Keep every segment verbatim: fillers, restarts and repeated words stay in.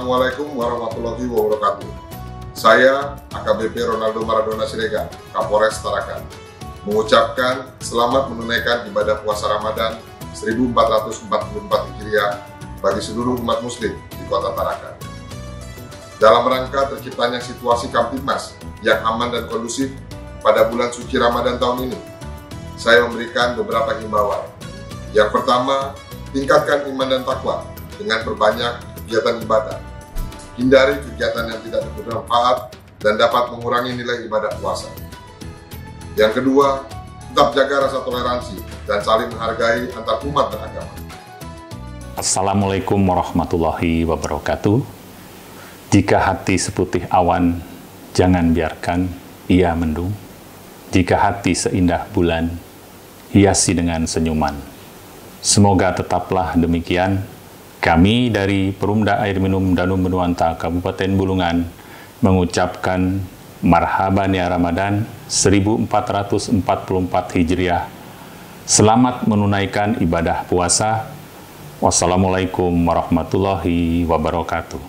Assalamualaikum warahmatullahi wabarakatuh. Saya A K B P Ronaldo Maradona Siregar, Kapolres Tarakan, mengucapkan selamat menunaikan ibadah puasa Ramadan seribu empat ratus empat puluh empat Hijriah bagi seluruh umat muslim di Kota Tarakan. Dalam rangka terciptanya situasi Kamtibmas yang aman dan kondusif pada bulan suci Ramadan tahun ini, saya memberikan beberapa himbauan. Yang pertama, tingkatkan iman dan takwa dengan perbanyak kegiatan ibadah. Hindari kegiatan yang tidak bermanfaat dan dapat mengurangi nilai ibadah puasa. Yang kedua, tetap jaga rasa toleransi dan saling menghargai antar umat beragama. Assalamualaikum warahmatullahi wabarakatuh. Jika hati seputih awan, jangan biarkan ia mendung. Jika hati seindah bulan, hiasi dengan senyuman. Semoga tetaplah demikian. Kami dari Perumda Air Minum Danum Benuanta Kabupaten Bulungan mengucapkan marhaban ya Ramadan seribu empat ratus empat puluh empat Hijriah. Selamat menunaikan ibadah puasa. Wassalamualaikum warahmatullahi wabarakatuh.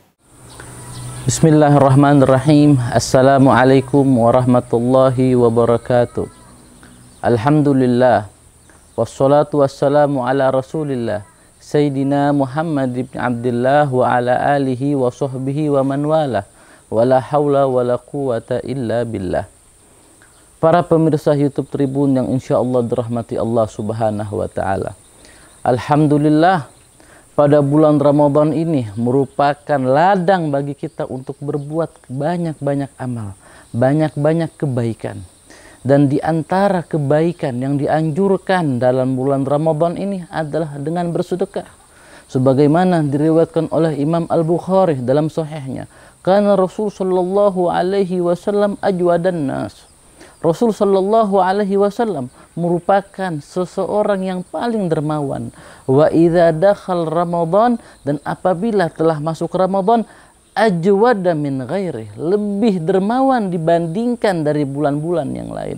Bismillahirrahmanirrahim. Assalamualaikum warahmatullahi wabarakatuh. Alhamdulillah. Wassalatu wassalamu ala rasulillah Sayyidina Muhammad ibn Abdullah wa ala alihi wa sahbihi wa man wala wa la hawla wa la quwata illa billah. Para pemirsa YouTube Tribun yang insya Allah dirahmati Allah subhanahu wa ta'ala, alhamdulillah, pada bulan Ramadan ini merupakan ladang bagi kita untuk berbuat banyak-banyak amal, banyak-banyak kebaikan. Dan di antara kebaikan yang dianjurkan dalam bulan Ramadan ini adalah dengan bersedekah. Sebagaimana diriwayatkan oleh Imam Al-Bukhari dalam sahihnya, karena Rasul sallallahu alaihi wasallam ajwadan nas. Rasul sallallahu alaihi wasallam merupakan seseorang yang paling dermawan. Wa idza dakhal Ramadan, dan apabila telah masuk Ramadan, ajwada min ghairi, lebih dermawan dibandingkan dari bulan-bulan yang lain.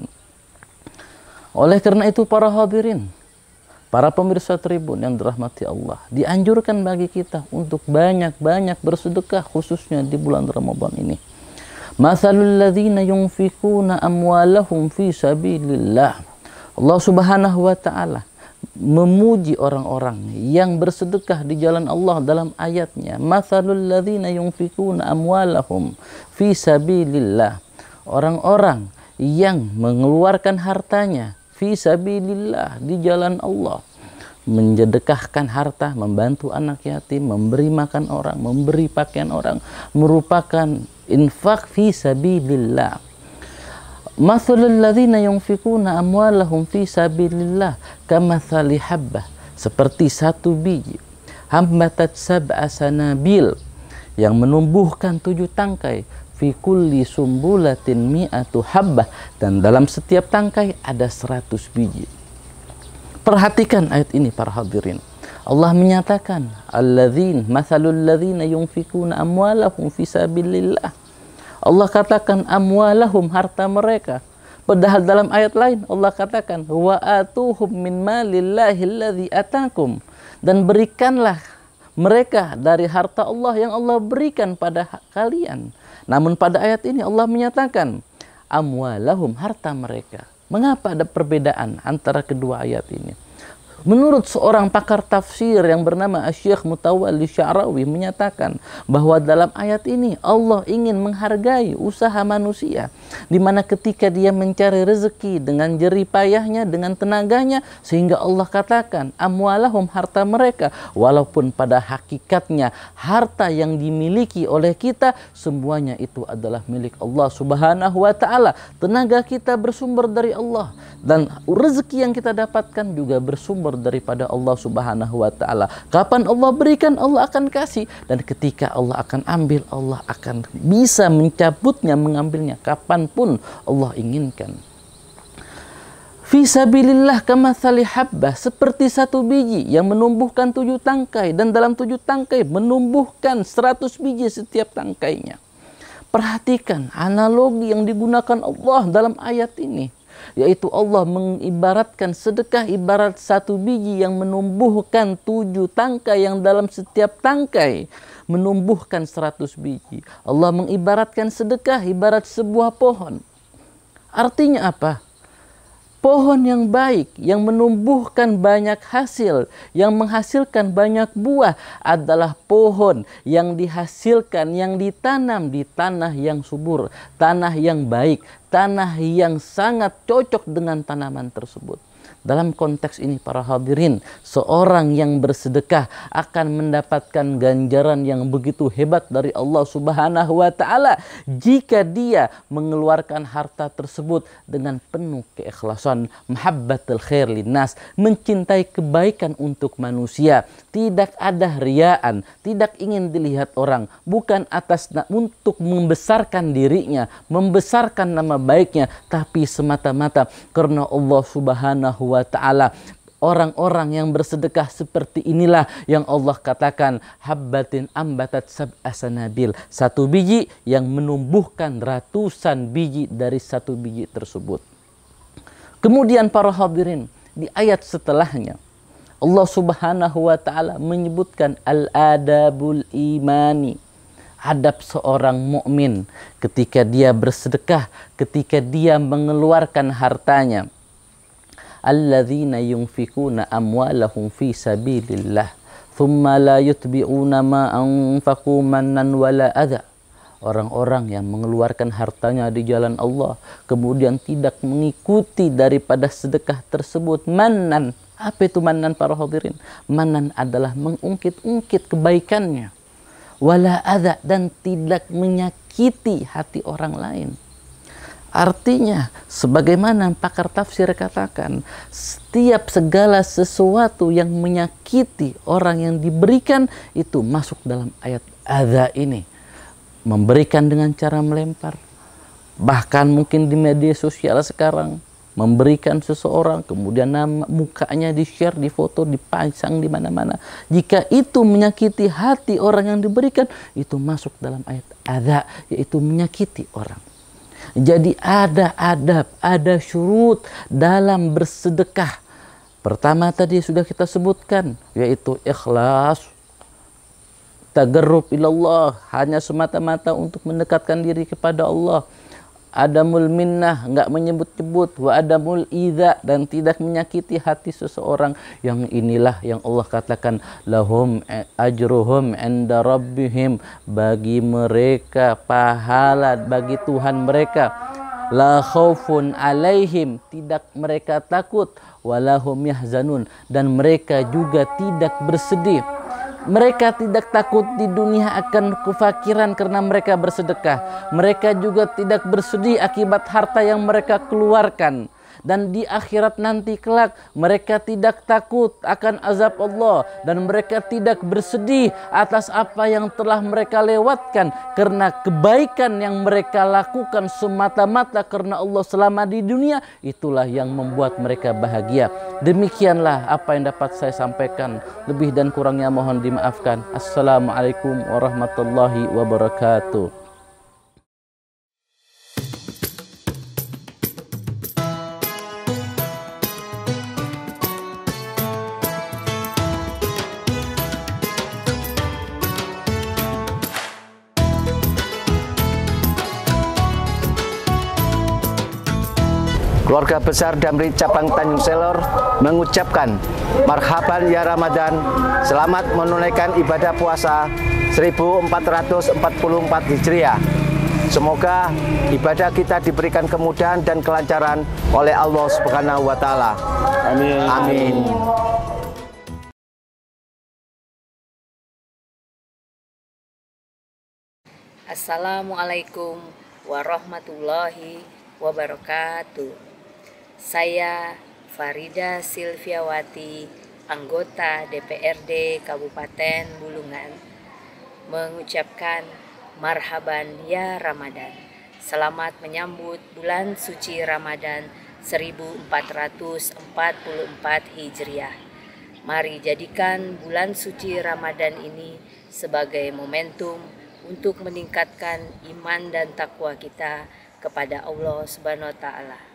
Oleh karena itu para hadirin, para pemirsa Tribun yang dirahmati Allah, dianjurkan bagi kita untuk banyak-banyak bersedekah khususnya di bulan Ramadan ini. Matsalul ladzina yunfikuna amwalahum fi sabilillah. Allah Subhanahu wa taala memuji orang-orang yang bersedekah di jalan Allah dalam ayatnya, matsalul ladzina yunfikuna amwalahum fi sabilillah. Orang-orang yang mengeluarkan hartanya fi sabilillah, di jalan Allah, menjedekahkan harta, membantu anak yatim, memberi makan orang, memberi pakaian orang, merupakan infak fi sabilillah. Mathalul ladzina yunfikuna amwalahum fi sabilillah kamathali habbah, seperti satu biji hambatat sab'a sanabil, yang menumbuhkan tujuh tangkai, fi kulli sumbulatin mi'atu habbah, dan dalam setiap tangkai ada seratus biji. Perhatikan ayat ini para hadirin. Allah menyatakan alladzin mathalul ladzina yunfikuna amwalahum fi sabilillah. Allah katakan amwalahum, harta mereka. Padahal dalam ayat lain Allah katakan wa atuhum min malillahi alladzi atakum, dan berikanlah mereka dari harta Allah yang Allah berikan pada kalian. Namun pada ayat ini Allah menyatakan amwalahum, harta mereka. Mengapa ada perbedaan antara kedua ayat ini? Menurut seorang pakar tafsir yang bernama Asy-Syaikh Mutawalli Sya'rawi menyatakan bahwa dalam ayat ini Allah ingin menghargai usaha manusia, di mana ketika dia mencari rezeki dengan jerih payahnya, dengan tenaganya, sehingga Allah katakan amwalahum, harta mereka, walaupun pada hakikatnya harta yang dimiliki oleh kita semuanya itu adalah milik Allah Subhanahu wa taala. Tenaga kita bersumber dari Allah, dan rezeki yang kita dapatkan juga bersumber daripada Allah Subhanahu wa taala. Kapan Allah berikan, Allah akan kasih, dan ketika Allah akan ambil, Allah akan bisa mencabutnya, mengambilnya kapanpun Allah inginkan. Fi sabilillah kamathali habbah, seperti satu biji yang menumbuhkan tujuh tangkai, dan dalam tujuh tangkai menumbuhkan seratus biji setiap tangkainya. Perhatikan analogi yang digunakan Allah dalam ayat ini. yaitu Allah mengibaratkan sedekah ibarat satu biji yang menumbuhkan tujuh tangkai, yang dalam setiap tangkai menumbuhkan seratus biji. Allah mengibaratkan sedekah ibarat sebuah pohon. Artinya apa? Pohon yang baik, yang menumbuhkan banyak hasil, yang menghasilkan banyak buah adalah pohon yang dihasilkan, yang ditanam di tanah yang subur, tanah yang baik, tanah yang sangat cocok dengan tanaman tersebut. Dalam konteks ini para hadirin, seorang yang bersedekah akan mendapatkan ganjaran yang begitu hebat dari Allah Subhanahu wa taala jika dia mengeluarkan harta tersebut dengan penuh keikhlasan, mahabbatul khair linnas, mencintai kebaikan untuk manusia, tidak ada riaan, tidak ingin dilihat orang, bukan atas untuk membesarkan dirinya, membesarkan nama baiknya, tapi semata-mata karena Allah Subhanahu wa ta'ala. Orang-orang yang bersedekah seperti inilah yang Allah katakan habbatin ambatat sab'a sanabil, satu biji yang menumbuhkan ratusan biji dari satu biji tersebut. Kemudian para hadirin, di ayat setelahnya Allah Subhanahu wa ta'ala menyebutkan al-adabul imani, adab seorang mukmin ketika dia bersedekah, ketika dia mengeluarkan hartanya. Alladzina yunfikuna amwalahum fi sabilillah thumma la yutbi'una ma anfaqu mannan wala adha. Orang-orang yang mengeluarkan hartanya di jalan Allah kemudian tidak mengikuti daripada sedekah tersebut. Mannan, apa itu mannan para hadirin? Mannan adalah mengungkit-ungkit kebaikannya. Wala adha, dan tidak menyakiti hati orang lain. Artinya, sebagaimana pakar tafsir katakan, setiap segala sesuatu yang menyakiti orang yang diberikan itu masuk dalam ayat adza ini. Memberikan dengan cara melempar. Bahkan mungkin di media sosial sekarang, memberikan seseorang, kemudian nama mukanya di-share, di-foto, dipasang di mana-mana. Jika itu menyakiti hati orang yang diberikan, itu masuk dalam ayat adza, yaitu menyakiti orang. Jadi ada adab, ada syurut dalam bersedekah. Pertama tadi sudah kita sebutkan, yaitu ikhlas, tagarrub ilallah, hanya semata-mata untuk mendekatkan diri kepada Allah. Adamul minnah, enggak menyebut-nyebut, wa adamul idza, dan tidak menyakiti hati seseorang. Yang inilah yang Allah katakan lahum ajruhum inda rabbihim, bagi mereka pahala bagi Tuhan mereka. La khaufun alaihim, tidak mereka takut, walahum yahzanun, dan mereka juga tidak bersedih. Mereka tidak takut di dunia akan kefakiran karena mereka bersedekah. Mereka juga tidak bersedih akibat harta yang mereka keluarkan. Dan di akhirat nanti kelak mereka tidak takut akan azab Allah. Dan mereka tidak bersedih atas apa yang telah mereka lewatkan. Karena kebaikan yang mereka lakukan semata-mata karena Allah selama di dunia. Itulah yang membuat mereka bahagia. Demikianlah apa yang dapat saya sampaikan. Lebih dan kurangnya mohon dimaafkan. Assalamualaikum warahmatullahi wabarakatuh. Keluarga besar Damri Cabang Tanjung Selor mengucapkan marhaban ya Ramadan, selamat menunaikan ibadah puasa seribu empat ratus empat puluh empat Hijriah. Semoga ibadah kita diberikan kemudahan dan kelancaran oleh Allah Subhanahu wa taala. Amin. Amin. Assalamualaikum warahmatullahi wabarakatuh. Saya Farida Silviawati, anggota D P R D Kabupaten Bulungan, mengucapkan marhaban ya Ramadan. Selamat menyambut bulan suci Ramadan seribu empat ratus empat puluh empat Hijriah. Mari jadikan bulan suci Ramadan ini sebagai momentum untuk meningkatkan iman dan takwa kita kepada Allah Subhanahu wa taala.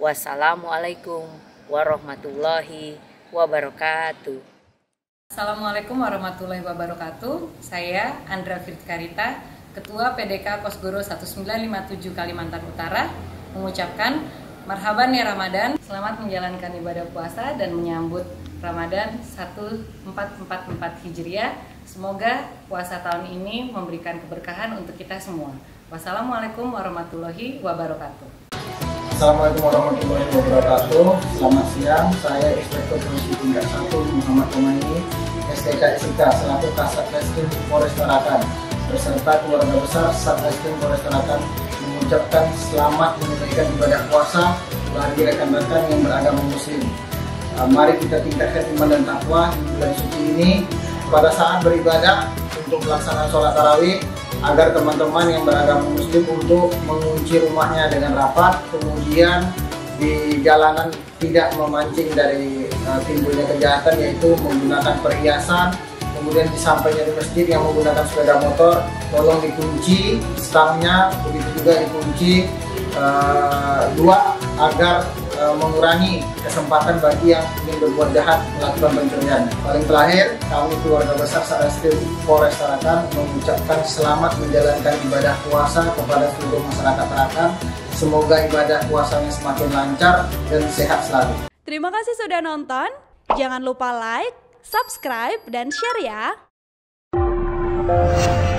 Wassalamualaikum warahmatullahi wabarakatuh. Assalamualaikum warahmatullahi wabarakatuh. Saya Andra Firtkarita, Ketua P D K Kosgoro seribu sembilan ratus lima puluh tujuh Kalimantan Utara, mengucapkan marhaban ya Ramadan. Selamat menjalankan ibadah puasa dan menyambut Ramadan seribu empat ratus empat puluh empat Hijriah. Semoga puasa tahun ini memberikan keberkahan untuk kita semua. Wassalamualaikum warahmatullahi wabarakatuh. Assalamualaikum warahmatullahi wabarakatuh. Selamat siang, saya Inspektur Polisi Tingkat satu Muhammad Komaini, S T K S I K selaku Kasat Reskrim Polres Tarakan beserta keluarga besar Satreskrim Polres Tarakan mengucapkan selamat menunaikan ibadah puasa bagi rekan-rekan yang beragama Muslim. Mari kita tingkatkan iman dan takwa di bulan suci ini pada saat beribadah untuk pelaksanaan sholat tarawih, agar teman-teman yang beragama Muslim untuk mengunci rumahnya dengan rapat, kemudian di jalanan tidak memancing dari uh, timbulnya kejahatan, yaitu menggunakan perhiasan. Kemudian disampainya di masjid yang menggunakan sepeda motor, tolong dikunci stangnya, begitu juga dikunci uh, dua agar uh, mengurangi kesempatan bagi yang ingin berbuat jahat melakukan pencurian. Paling terakhir, kami keluarga besar Satreskrim Polres Tarakan mengucapkan selamat menjalankan ibadah puasa kepada seluruh masyarakat Tarakan. Semoga ibadah puasanya semakin lancar dan sehat selalu. Terima kasih sudah nonton. Jangan lupa like, subscribe, dan share ya.